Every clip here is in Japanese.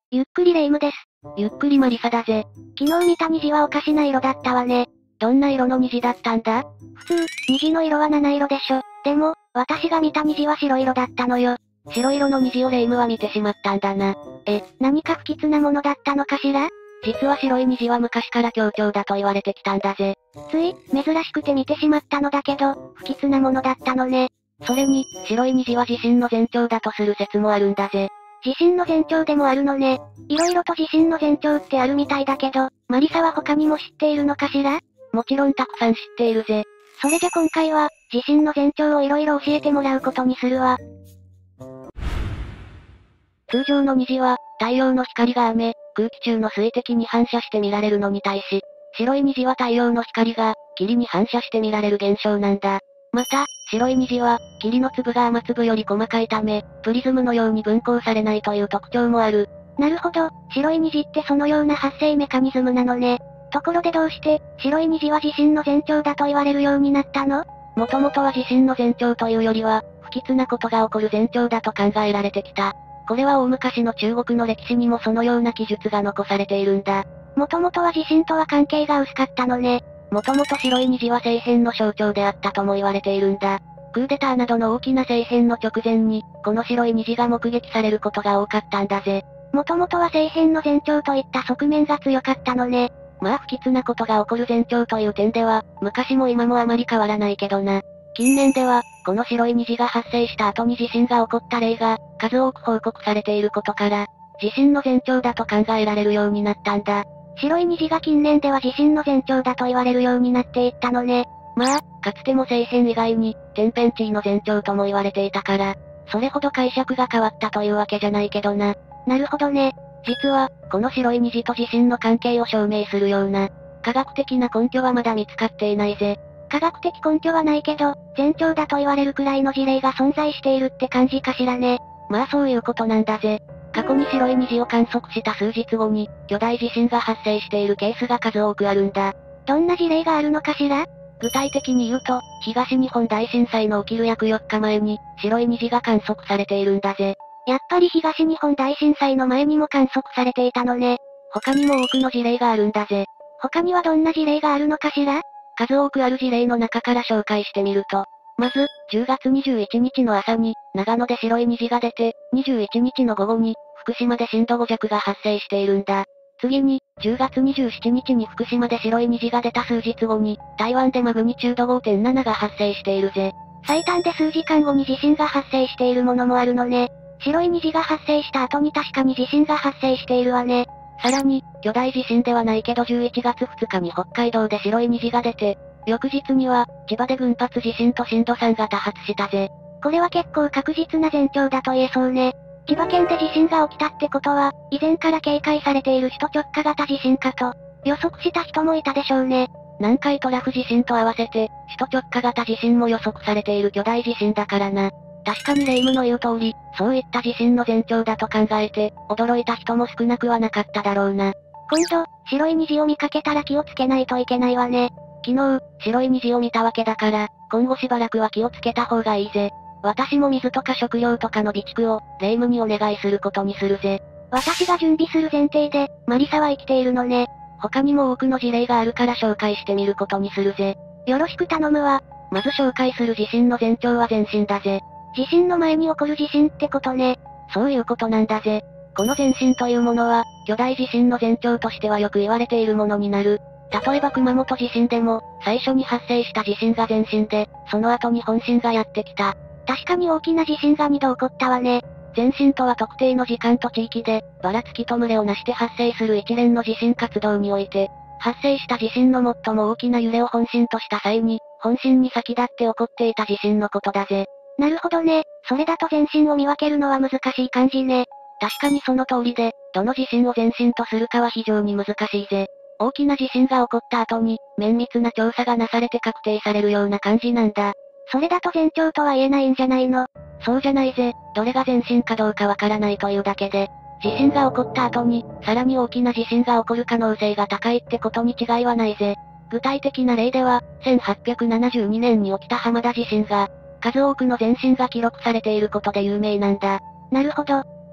ゆっくりレ夢ムです。 ゆっくりマリサだぜ。 昨日見た虹はおかしな色だったわね。 どんな色の虹だったんだ？ 普通、虹の色は七色でしょ。でも、私が見た虹は白色だったのよ。 白色の虹をレ夢ムは見てしまったんだな。 何か不吉なものだったのかしら？ 実は白い虹は昔から強調だと言われてきたんだぜ。 つい、珍しくて見てしまったのだけど、不吉なものだったのね。 それに、白い虹は地震の前兆だとする説もあるんだぜ。 地震の前兆でもあるのね。色々と地震の前兆ってあるみたいだけど、マリサは他にも知っているのかしら？ もちろんたくさん知っているぜ。 それじゃ今回は、地震の前兆を色々教えてもらうことにするわ。 通常の虹は、太陽の光が雨、空気中の水滴に反射して見られるのに対し、白い虹は太陽の光が、霧に反射して見られる現象なんだ。また、白い虹は、霧の粒が雨粒より細かいため、プリズムのように分光されないという特徴もある。 なるほど、白い虹ってそのような発生メカニズムなのね。ところでどうして、白い虹は地震の前兆だと言われるようになったの？ もともとは地震の前兆というよりは、不吉なことが起こる前兆だと考えられてきた。これは大昔の中国の歴史にもそのような記述が残されているんだ。 もともとは地震とは関係が薄かったのね。 もともと白い虹は政変の象徴であったとも言われているんだ。クーデターなどの大きな政変の直前に、この白い虹が目撃されることが多かったんだぜ。 もともとは政変の前兆といった側面が強かったのね。 まあ不吉なことが起こる前兆という点では、昔も今もあまり変わらないけどな。近年では、この白い虹が発生した後に地震が起こった例が、数多く報告されていることから、地震の前兆だと考えられるようになったんだ。 白い虹が近年では地震の前兆だと言われるようになっていったのね。 まあ、かつても政変以外に、天変地異の前兆とも言われていたから、それほど解釈が変わったというわけじゃないけどな。 なるほどね。 実は、この白い虹と地震の関係を証明するような、科学的な根拠はまだ見つかっていないぜ。 科学的根拠はないけど、前兆だと言われるくらいの事例が存在しているって感じかしらね。 まあそういうことなんだぜ。過去に白い虹を観測した数日後に、巨大地震が発生しているケースが数多くあるんだ。 どんな事例があるのかしら？ 具体的に言うと、東日本大震災の起きる約4日前に、白い虹が観測されているんだぜ。 やっぱり東日本大震災の前にも観測されていたのね。 他にも多くの事例があるんだぜ。 他にはどんな事例があるのかしら？ 数多くある事例の中から紹介してみると、まず、10月21日の朝に、長野で白い虹が出て、21日の午後に、福島で震度5弱が発生しているんだ。次に、10月27日に福島で白い虹が出た数日後に、台湾でマグニチュード5.7が発生しているぜ。 最短で数時間後に地震が発生しているものもあるのね。白い虹が発生した後に確かに地震が発生しているわね。 さらに、巨大地震ではないけど11月2日に北海道で白い虹が出て、翌日には、千葉で群発地震と震度3が多発したぜ。 これは結構確実な前兆だと言えそうね。千葉県で地震が起きたってことは、以前から警戒されている首都直下型地震かと、予測した人もいたでしょうね。 南海トラフ地震と合わせて、首都直下型地震も予測されている巨大地震だからな。確かにレ夢ムの言う通り、そういった地震の前兆だと考えて、驚いた人も少なくはなかっただろうな。 今度、白い虹を見かけたら気をつけないといけないわね。 昨日、白い虹を見たわけだから、今後しばらくは気をつけた方がいいぜ。私も水とか食料とかの備蓄を、レ夢ムにお願いすることにするぜ。 私が準備する前提で、マリサは生きているのね。 他にも多くの事例があるから紹介してみることにするぜ。 よろしく頼むわ。 まず紹介する地震の前兆は前震だぜ。 地震の前に起こる地震ってことね。 そういうことなんだぜ。この前震というものは、巨大地震の前兆としてはよく言われているものになる。例えば熊本地震でも、最初に発生した地震が前震で、その後に本震がやってきた。 確かに大きな地震が2度起こったわね。 前震とは特定の時間と地域で、ばらつきと群れをなして発生する一連の地震活動において、発生した地震の最も大きな揺れを本震とした際に、本震に先立って起こっていた地震のことだぜ。 なるほどね。それだと前震を見分けるのは難しい感じね。 確かにその通りで、どの地震を前震とするかは非常に難しいぜ。大きな地震が起こった後に、綿密な調査がなされて確定されるような感じなんだ。 それだと前兆とは言えないんじゃないの？ そうじゃないぜ。どれが前震かどうかわからないというだけで、地震が起こった後に、さらに大きな地震が起こる可能性が高いってことに違いはないぜ。具体的な例では、1872年に起きた浜田地震が、数多くの前震が記録されていることで有名なんだ。 なるほど。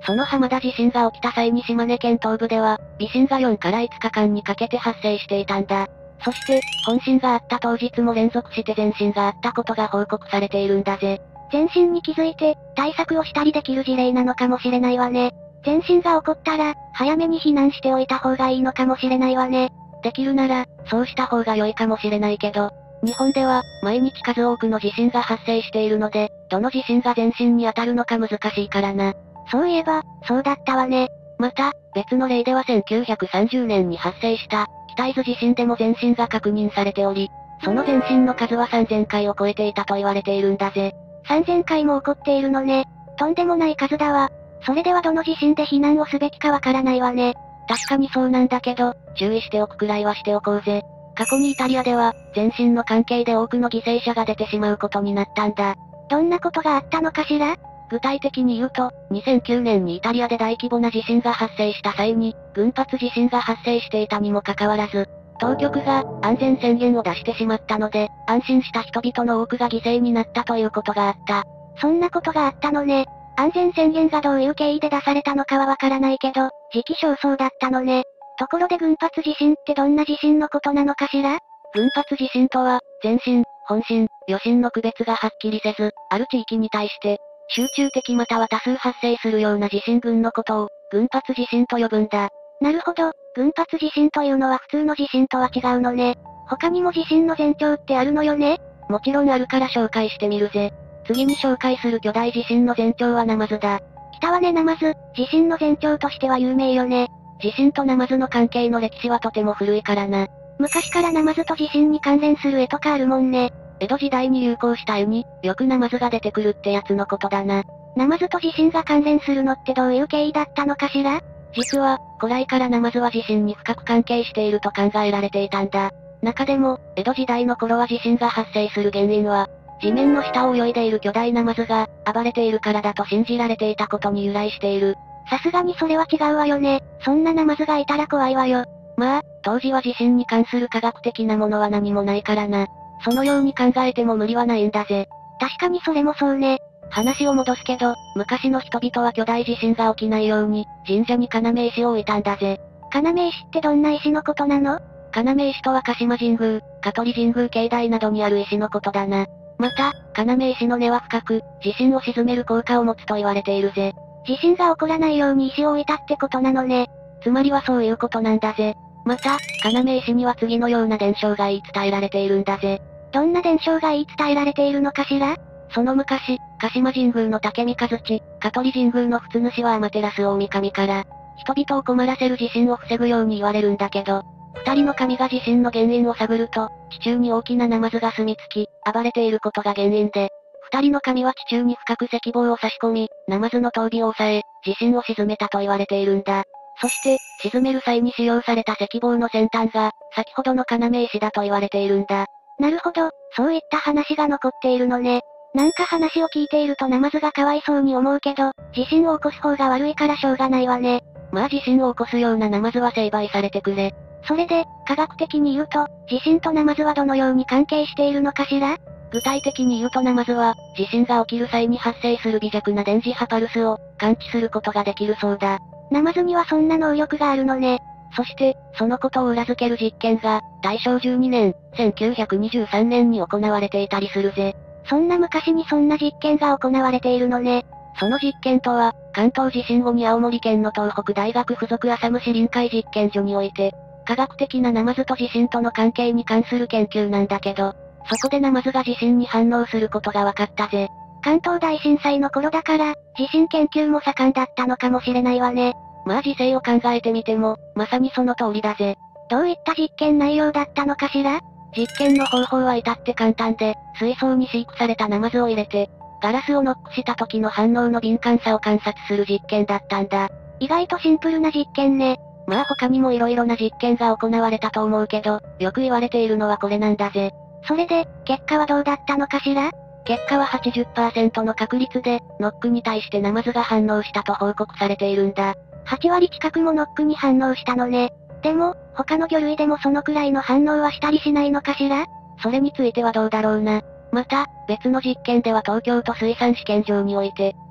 その浜田地震が起きた際に島根県東部では、微震が4から5日間にかけて発生していたんだ。そして、本震があった当日も連続して前震があったことが報告されているんだぜ。 前震に気づいて、対策をしたりできる事例なのかもしれないわね。前震が起こったら、早めに避難しておいた方がいいのかもしれないわね。 できるなら、そうした方が良いかもしれないけど、日本では、毎日数多くの地震が発生しているので、どの地震が前震に当たるのか難しいからな。 そういえば、そうだったわね。 また、別の例では1930年に発生した、北伊豆地震でも前震が確認されており、その前震の数は3000回を超えていたと言われているんだぜ。 3000回も起こっているのね。とんでもない数だわ。それではどの地震で避難をすべきかわからないわね。 確かにそうなんだけど、注意しておくくらいはしておこうぜ。過去にイタリアでは、前震の関係で多くの犠牲者が出てしまうことになったんだ。 どんなことがあったのかしら？ 具体的に言うと、2009年にイタリアで大規模な地震が発生した際に、群発地震が発生していたにもかかわらず、当局が安全宣言を出してしまったので、安心した人々の多くが犠牲になったということがあった。 そんなことがあったのね。安全宣言がどういう経緯で出されたのかはわからないけど、時期尚早だったのね。ところで群発地震ってどんな地震のことなのかしら？ 群発地震とは、前震、本震、余震の区別がはっきりせず、ある地域に対して、集中的または多数発生するような地震群のことを、群発地震と呼ぶんだ。 なるほど、群発地震というのは普通の地震とは違うのね。他にも地震の前兆ってあるのよね？ もちろんあるから紹介してみるぜ。次に紹介する巨大地震の前兆はナマズだ。 来たわねナマズ、地震の前兆としては有名よね。 地震とナマズの関係の歴史はとても古いからな。 昔からナマズと地震に関連する絵とかあるもんね。 江戸時代に流行した絵に、よくナマズが出てくるってやつのことだな。 ナマズと地震が関連するのってどういう経緯だったのかしら？ 実は、古来からナマズは地震に深く関係していると考えられていたんだ。中でも、江戸時代の頃は地震が発生する原因は、地面の下を泳いでいる巨大ナマズが、暴れているからだと信じられていたことに由来している。 さすがにそれは違うわよね。そんなナマズがいたら怖いわよ。 まあ、当時は地震に関する科学的なものは何もないからな。そのように考えても無理はないんだぜ。 確かにそれもそうね。 話を戻すけど、昔の人々は巨大地震が起きないように、神社に要石を置いたんだぜ。 要石ってどんな石のことなの？ 要石とは鹿島神宮、香取神宮境内などにある石のことだな。また、要石の根は深く、地震を鎮める効果を持つと言われているぜ。 地震が起こらないように石を置いたってことなのね。 つまりはそういうことなんだぜ。また、要石には次のような伝承が言い伝えられているんだぜ。 どんな伝承が言い伝えられているのかしら？ その昔、鹿島神宮の竹三日月、香取神宮の仏主は天照大神から、人々を困らせる地震を防ぐように言われるんだけど、二人の神が地震の原因を探ると、地中に大きなナマズが住み着き、暴れていることが原因で、二人の神は地中に深く石棒を差し込み、ナマズの頭尾を押さえ、地震を鎮めたと言われているんだ。そして、沈める際に使用された石棒の先端が、先ほどの要石だと言われているんだ。 なるほど、そういった話が残っているのね。なんか話を聞いているとナマズがかわいそうに思うけど、地震を起こす方が悪いからしょうがないわね。 まあ地震を起こすようなナマズは成敗されてくれ。 それで、科学的に言うと、地震とナマズはどのように関係しているのかしら？ 具体的に言うとナマズは、地震が起きる際に発生する微弱な電磁波パルスを、感知することができるそうだ。 ナマズにはそんな能力があるのね。 そして、そのことを裏付ける実験が、大正12年、1923年に行われていたりするぜ。 そんな昔にそんな実験が行われているのね。 その実験とは、関東地震後に青森県の東北大学附属浅虫臨海実験所において、科学的なナマズと地震との関係に関する研究なんだけど、そこでナマズが地震に反応することが分かったぜ。 関東大震災の頃だから、地震研究も盛んだったのかもしれないわね。 まあ時勢を考えてみても、まさにその通りだぜ。 どういった実験内容だったのかしら？ 実験の方法は至って簡単で、水槽に飼育されたナマズを入れて、ガラスをノックした時の反応の敏感さを観察する実験だったんだ。 意外とシンプルな実験ね。 まあ他にも色々な実験が行われたと思うけど、よく言われているのはこれなんだぜ。 それで、結果はどうだったのかしら？ 結果は 80% の確率で、ノックに対してナマズが反応したと報告されているんだ。 8割近くもノックに反応したのね。でも、他の魚類でもそのくらいの反応はしたりしないのかしら？ それについてはどうだろうな。また、別の実験では東京都水産試験場において、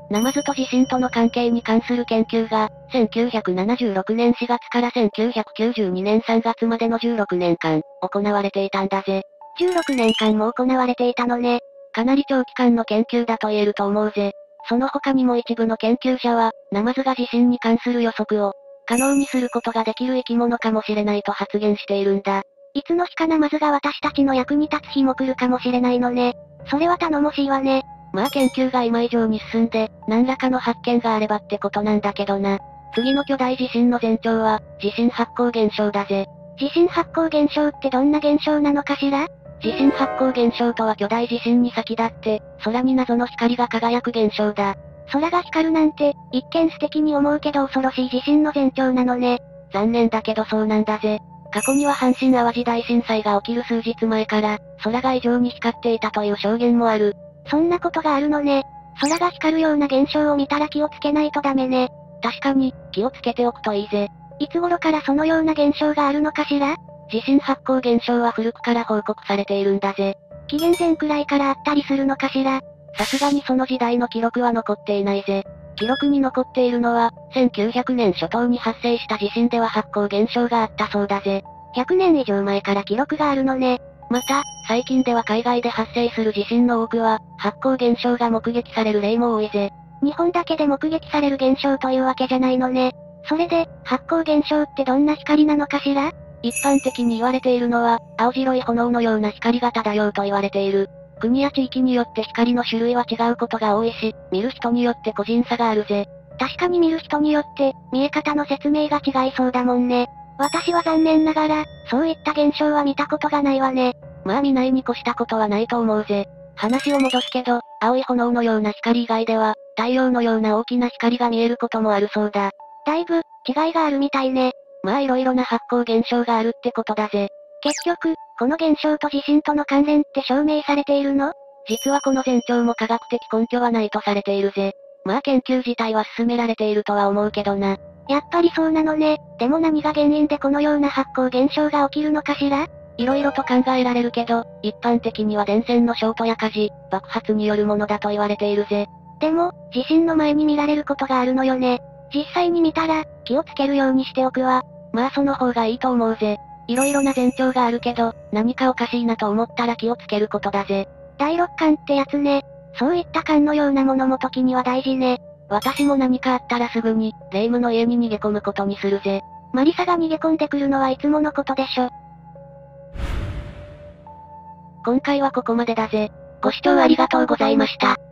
ナマズと地震との関係に関する研究が、1976年4月から1992年3月までの16年間、行われていたんだぜ。 16年間も行われていたのね。 かなり長期間の研究だと言えると思うぜ。その他にも一部の研究者は、ナマズが地震に関する予測を、可能にすることができる生き物かもしれないと発言しているんだ。 いつの日かナマズが私たちの役に立つ日も来るかもしれないのね。それは頼もしいわね。 まあ研究が今以上に進んで、何らかの発見があればってことなんだけどな。次の巨大地震の前兆は、地震発光現象だぜ。 地震発光現象ってどんな現象なのかしら？ 地震発光現象とは巨大地震に先立って、空に謎の光が輝く現象だ。 空が光るなんて、一見素敵に思うけど恐ろしい地震の前兆なのね。 残念だけどそうなんだぜ。過去には阪神淡路大震災が起きる数日前から、空が異常に光っていたという証言もある。 そんなことがあるのね。空が光るような現象を見たら気をつけないとダメね。 確かに、気をつけておくといいぜ。 いつ頃からそのような現象があるのかしら？ 地震発光現象は古くから報告されているんだぜ。 紀元前くらいからあったりするのかしら？ さすがにその時代の記録は残っていないぜ。記録に残っているのは、1900年初頭に発生した地震では発光現象があったそうだぜ。 100年以上前から記録があるのね。 また、最近では海外で発生する地震の多くは、発光現象が目撃される例も多いぜ。 日本だけで目撃される現象というわけじゃないのね。それで、発光現象ってどんな光なのかしら？ 一般的に言われているのは、青白い炎のような光が漂うと言われている。国や地域によって光の種類は違うことが多いし、見る人によって個人差があるぜ。 確かに見る人によって、見え方の説明が違いそうだもんね。私は残念ながら、そういった現象は見たことがないわね。 まあ見ないに越したことはないと思うぜ。話を戻すけど、青い炎のような光以外では、太陽のような大きな光が見えることもあるそうだ。 だいぶ、違いがあるみたいね。 まあ色々な発光現象があるってことだぜ。 結局、この現象と地震との関連って証明されているの？ 実はこの前兆も科学的根拠はないとされているぜ。まあ研究自体は進められているとは思うけどな。 やっぱりそうなのね。でも何が原因でこのような発光現象が起きるのかしら？ 色々と考えられるけど、一般的には電線のショートや火事、爆発によるものだと言われているぜ。 でも、地震の前に見られることがあるのよね。実際に見たら、気をつけるようにしておくわ。 まあその方がいいと思うぜ。色々な前兆があるけど、何かおかしいなと思ったら気をつけることだぜ。 第六感ってやつね。そういった感のようなものも時には大事ね。 私も何かあったらすぐに、霊夢の家に逃げ込むことにするぜ。 マリサが逃げ込んでくるのはいつものことでしょ。 今回はここまでだぜ。 ご視聴ありがとうございました。